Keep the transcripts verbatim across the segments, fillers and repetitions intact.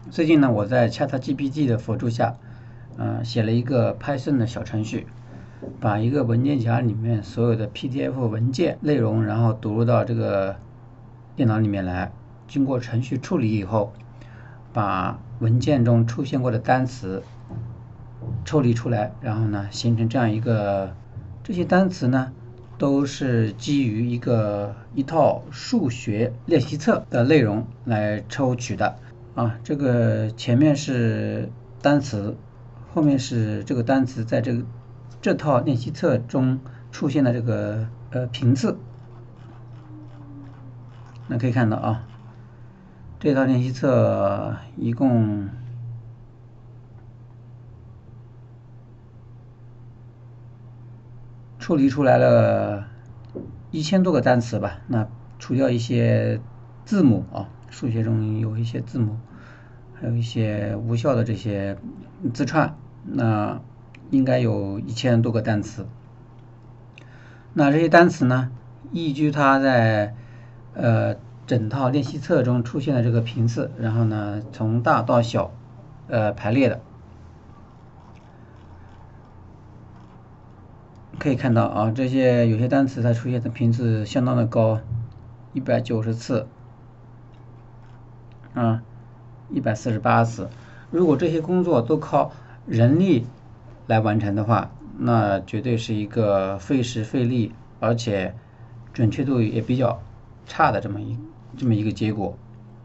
最近呢，我在 ChatGPT 的辅助下，呃，写了一个 Python 的小程序，把一个文件夹里面所有的 P D F 文件内容，然后读入到这个电脑里面来，经过程序处理以后，把文件中出现过的单词抽离出来，然后呢，形成这样一个，这些单词呢，都是基于一个一套数学练习册的内容来抽取的。啊，这个前面是单词，后面是这个单词在这个这套练习册中出现的这个呃频次。那可以看到啊，这套练习册一共处理出来了一千多个单词吧。那除掉一些字母啊，数学中有一些字母，还有一些无效的这些字串，那应该有一千多个单词。那这些单词呢，依据它在呃整套练习册中出现的这个频次，然后呢从大到小呃排列的。可以看到啊，这些有些单词它出现的频次相当的高，一百九十次啊，一百四十八次。如果这些工作都靠人力来完成的话，那绝对是一个费时费力，而且准确度也比较差的这么一这么一个结果。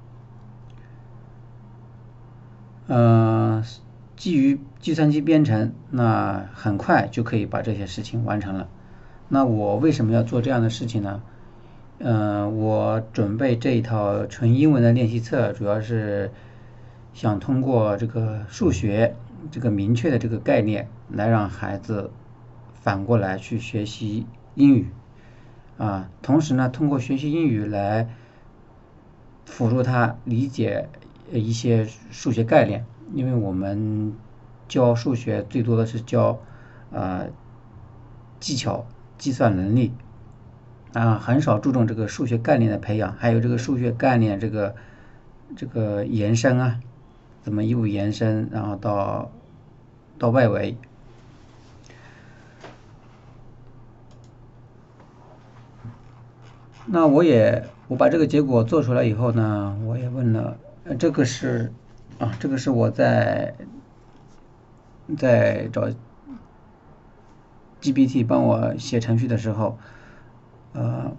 呃，基于计算机编程，那很快就可以把这些事情完成了。那我为什么要做这样的事情呢？呃，我准备这一套纯英文的练习册，主要是想通过这个数学这个明确的这个概念，来让孩子反过来去学习英语啊。同时呢，通过学习英语来辅助他理解一些数学概念，因为我们教数学最多的是教呃技巧、计算能力啊，很少注重这个数学概念的培养，还有这个数学概念这个这个延伸啊，怎么一步延伸，然后到到外围。那我也我把这个结果做出来以后呢，我也问了，呃，这个是啊，这个是我在在找 G P T 帮我写程序的时候，呃，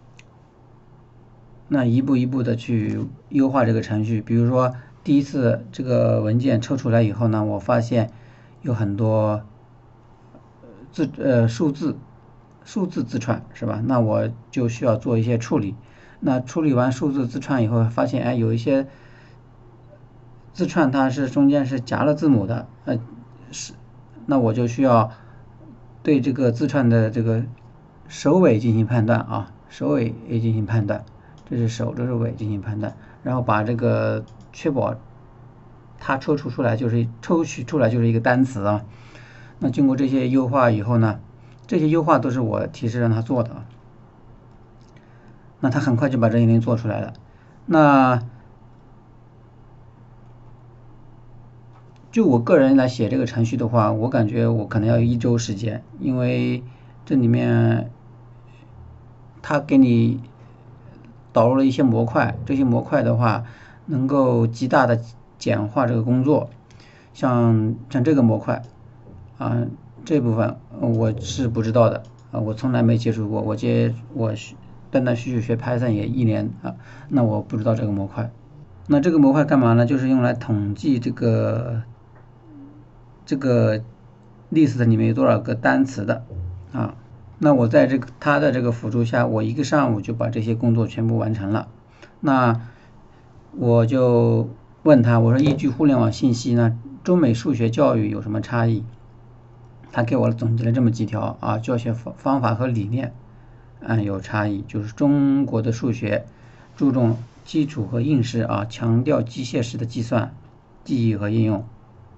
那一步一步的去优化这个程序。比如说第一次这个文件抽出来以后呢，我发现有很多字呃数字数字字串是吧？那我就需要做一些处理。那处理完数字字串以后，发现哎有一些字串它是中间是夹了字母的，呃是，那我就需要对这个字串的这个首尾进行判断啊，首尾也进行判断，这是首，这是尾进行判断，然后把这个确保它抽出出来就是抽取出来就是一个单词啊。那经过这些优化以后呢，这些优化都是我提示让他做的啊，那他很快就把这些东西做出来了。那就我个人来写这个程序的话，我感觉我可能要有一周时间，因为这里面它给你导入了一些模块，这些模块的话能够极大的简化这个工作。像像这个模块啊，这部分我是不知道的啊，我从来没接触过。我接我断断续续学 Python 也一年啊，那我不知道这个模块。那这个模块干嘛呢？就是用来统计这个这个 list 里面有多少个单词的啊。那我在这个它的这个辅助下，我一个上午就把这些工作全部完成了。那我就问他，我说依据互联网信息呢，中美数学教育有什么差异？他给我总结了这么几条啊，教学方法和理念嗯有差异，就是中国的数学注重基础和应试啊，强调机械式的计算、记忆和应用。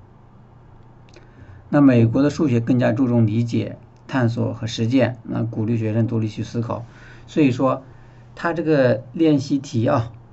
那美国的数学更加注重理解、探索和实践，那鼓励学生独立去思考。所以说，他这个练习题啊，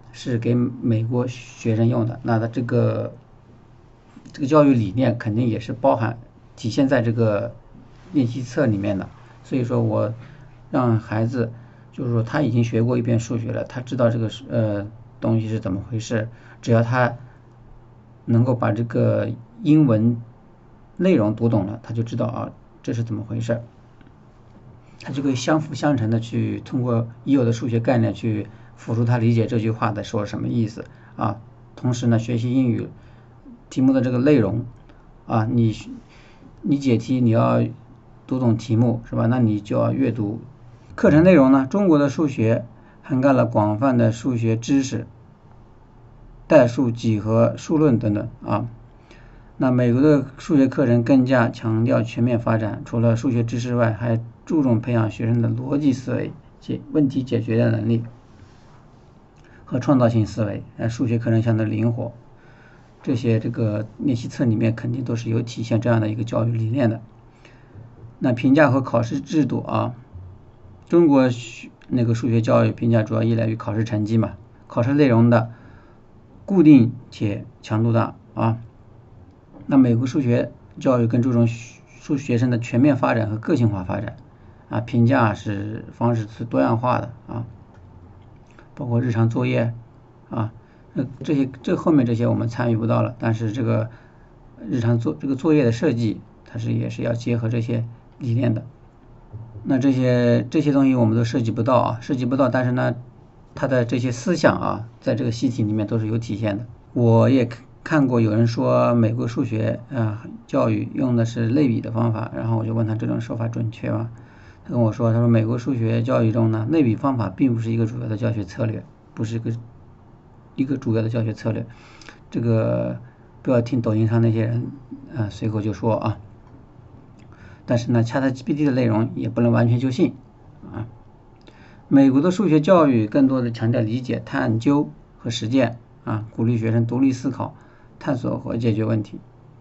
是给美国学生用的，那它这个这个教育理念肯定也是包含体现在这个练习册里面的。所以说我让孩子就是说他已经学过一遍数学了，他知道这个呃东西是怎么回事，只要他能够把这个英文内容读懂了，他就知道啊这是怎么回事，他就可以相辅相成的去通过已有的数学概念去辅助他理解这句话的说什么意思啊。同时呢，学习英语题目的这个内容啊，你你解题你要读懂题目是吧？那你就要阅读。课程内容呢，中国的数学涵盖了广泛的数学知识，代数、几何、数论等等啊。那美国的数学课程更加强调全面发展，除了数学知识外，还注重培养学生的逻辑思维、解问题解决的能力和创造性思维。呃，数学课程相对灵活，这些这个练习册里面肯定都是有体现这样的一个教育理念的。那评价和考试制度啊，中国那个数学教育评价主要依赖于考试成绩嘛，考试内容的固定且强度大啊。那美国数学教育更注重数学生的全面发展和个性化发展啊，评价是方式是多样化的啊，包括日常作业啊，这些这后面这些我们参与不到了，但是这个日常作这个作业的设计，它是也是要结合这些理念的。那这些这些东西我们都涉及不到啊，涉及不到，但是呢，它的这些思想啊，在这个习题里面都是有体现的。我也看过有人说美国数学啊教育用的是类比的方法，然后我就问他这种说法准确吗？他跟我说，他说美国数学教育中呢，类比方法并不是一个主要的教学策略，不是一个一个主要的教学策略。这个不要听抖音上那些人啊随口就说啊。但是呢 ，ChatGPT 的内容也不能完全就信啊。美国的数学教育更多的强调理解、探究和实践啊，鼓励学生独立思考、探索和解决问题。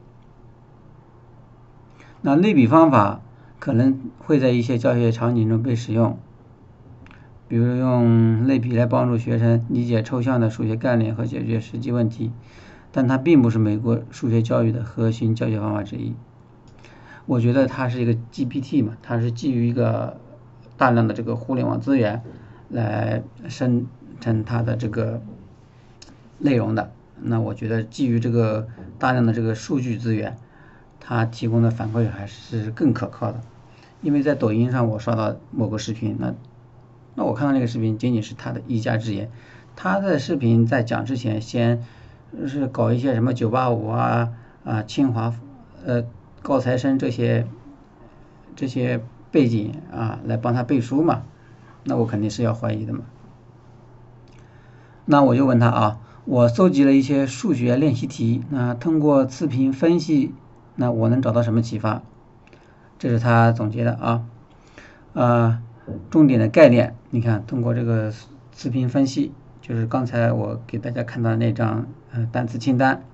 那类比方法可能会在一些教学场景中被使用，比如用类比来帮助学生理解抽象的数学概念和解决实际问题，但它并不是美国数学教育的核心教学方法之一。我觉得它是一个 G P T 嘛，它是基于一个大量的这个互联网资源来生成它的这个内容的。那我觉得基于这个大量的这个数据资源，它提供的反馈还是更可靠的。因为在抖音上我刷到某个视频，那那我看到那个视频仅仅是他的一家之言，他的视频在讲之前先是搞一些什么九八五啊啊清华呃高材生这些这些背景啊来帮他背书嘛，那我肯定是要怀疑的嘛。那我就问他啊，我搜集了一些数学练习题，那通过词频分析，那我能找到什么启发？这是他总结的啊，呃，重点的概念，你看通过这个词频分析，就是刚才我给大家看到的那张呃单词清单。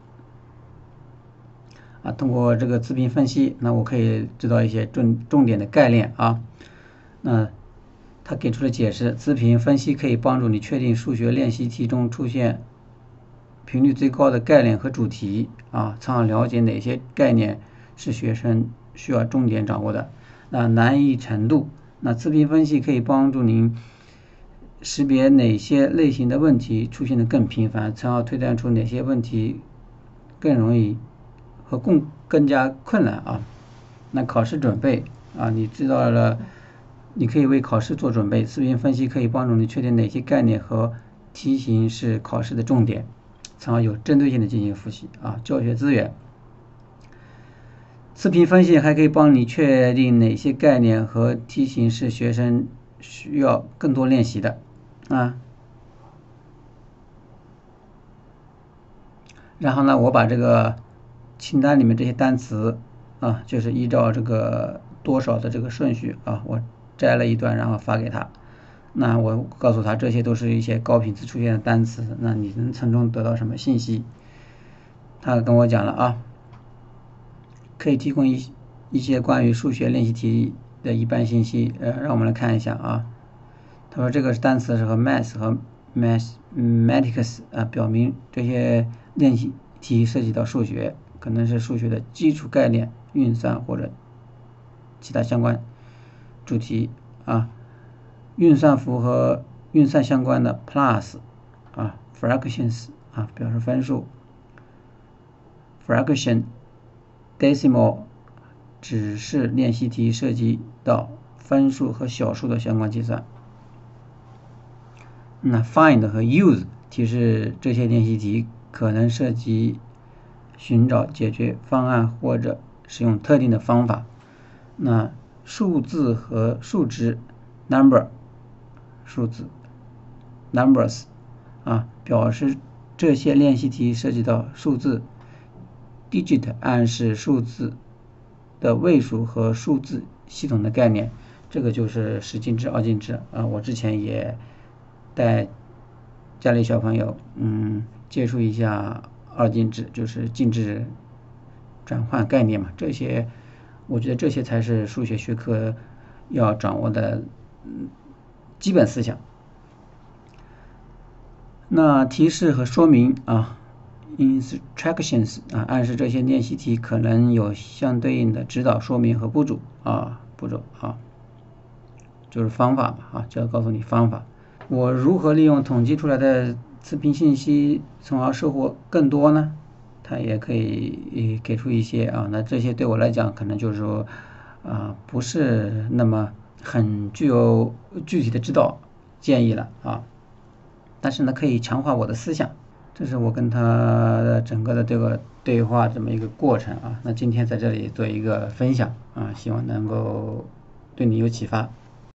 啊，通过这个词频分析，那我可以知道一些重重点的概念啊。那他给出了解释，词频分析可以帮助你确定数学练习题中出现频率最高的概念和主题啊，从而了解哪些概念是学生需要重点掌握的。那难易程度，那词频分析可以帮助您识别哪些类型的问题出现的更频繁，从而推断出哪些问题更容易和更更加困难啊。那考试准备啊，你知道了，你可以为考试做准备。词频分析可以帮助你确定哪些概念和题型是考试的重点，从而有针对性的进行复习啊。教学资源，词频分析还可以帮你确定哪些概念和题型是学生需要更多练习的啊。然后呢，我把这个清单里面这些单词啊，就是依照这个多少的这个顺序啊，我摘了一段，然后发给他。那我告诉他，这些都是一些高频次出现的单词，那你能从中得到什么信息？他跟我讲了啊，可以提供一一些关于数学练习题的一般信息。呃，让我们来看一下啊。他说这个单词是和 math 和 math mathematics 啊，表明这些练习题涉及到数学，可能是数学的基础概念、运算或者其他相关主题啊。运算符和运算相关的 plus 啊 fractions 啊，表示分数 fraction decimal 只是练习题涉及到分数和小数的相关计算。那 find 和 use 提示这些练习题可能涉及寻找解决方案或者使用特定的方法。那数字和数值 number 数字 numbers 啊，表示这些练习题涉及到数字 digit 暗示数字的位数和数字系统的概念，这个就是十进制、二进制啊。我之前也带家里小朋友嗯接触一下二进制，就是进制转换概念嘛，这些我觉得这些才是数学学科要掌握的嗯基本思想。那提示和说明啊 instructions 啊，暗示这些练习题可能有相对应的指导说明和步骤啊步骤啊，就是方法吧啊，就要告诉你方法。我如何利用统计出来的测评信息从而收获更多呢？它也可以给出一些啊，那这些对我来讲可能就是说啊不是那么很具有具体的指导建议了啊，但是呢可以强化我的思想。这是我跟他整个的这个对话这么一个过程啊。那今天在这里做一个分享啊，希望能够对你有启发。